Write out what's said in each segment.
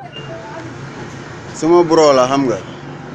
suma bro la xam nga.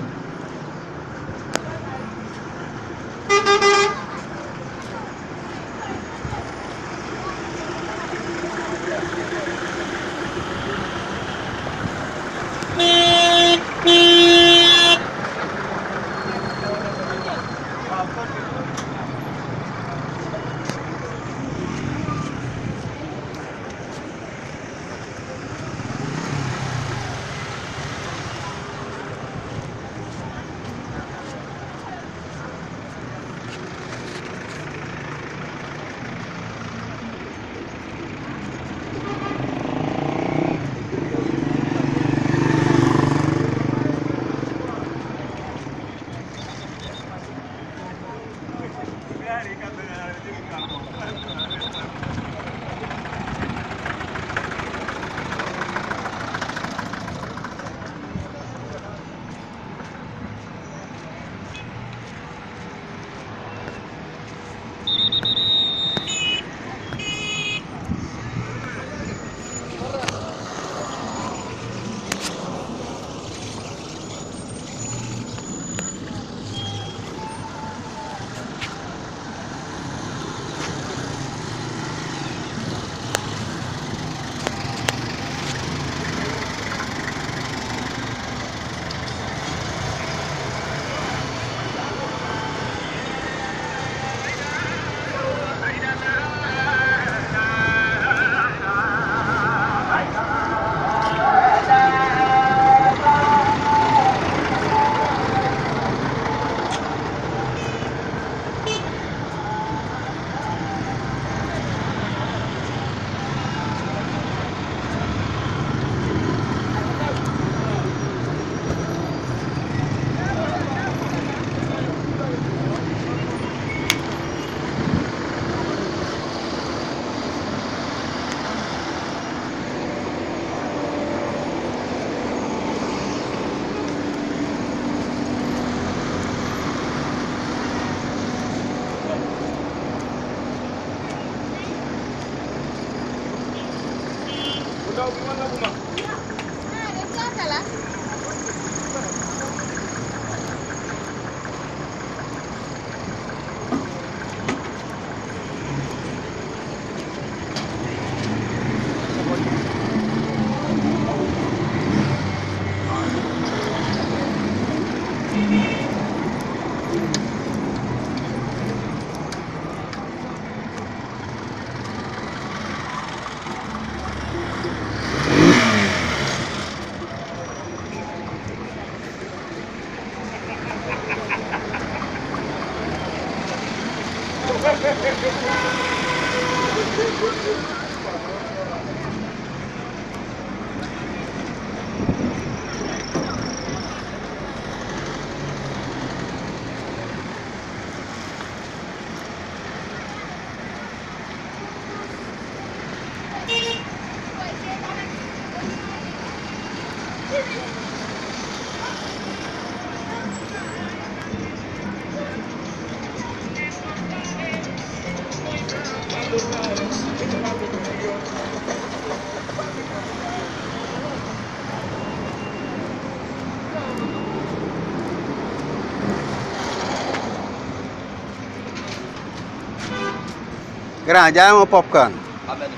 Grand, jaay ma popcorn. How many?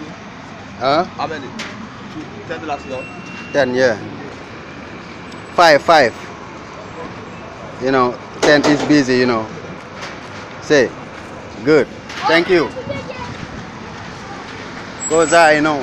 Huh? How many? 10 glass now? 10, yeah. 5. You know, 10 is busy, you know. Say, good. Thank you. Goes I know.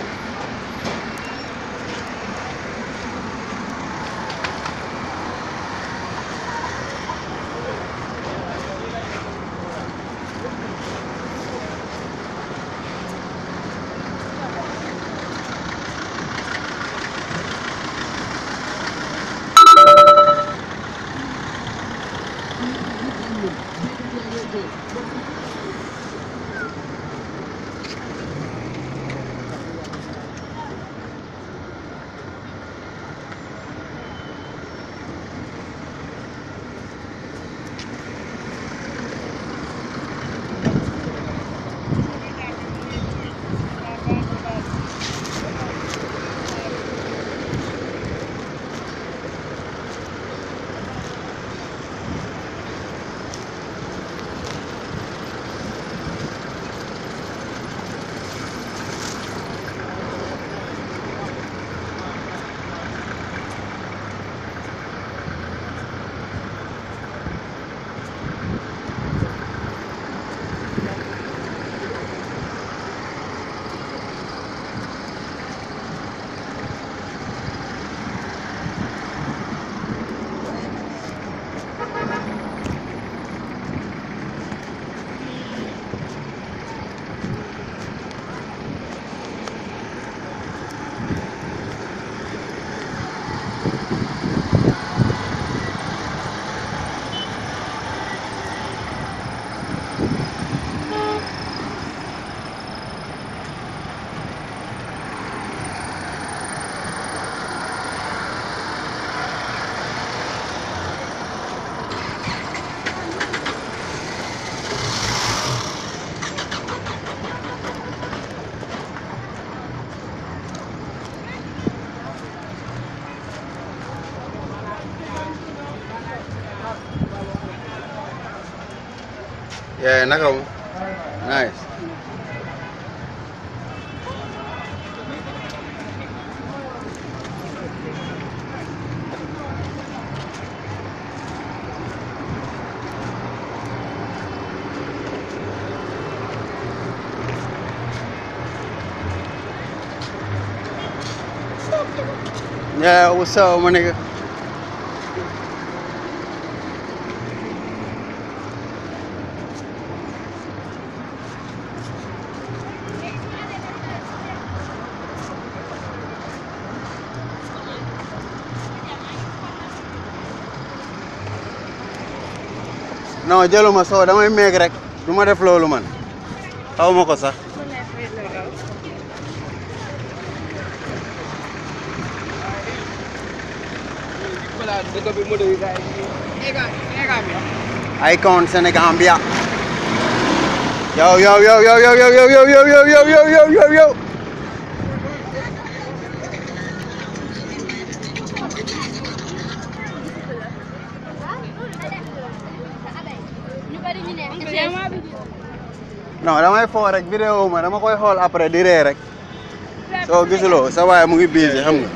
Yeah, naka mo? Nice. Yeah, what's up, my nigga? Non jëluma soo damay meeg rek du ma def loolu man xaw ma ko sax Icon Senegambia yo yo yo yo yo yo yo yo yo yo yo yo yo yo yo non damay foo rek vidéo ma dama koy xool après di ree rek soo gisuloo sa waay mu ngi busy xam nga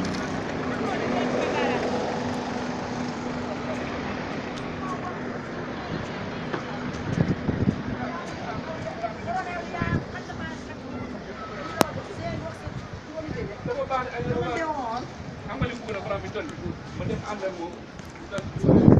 I'm going to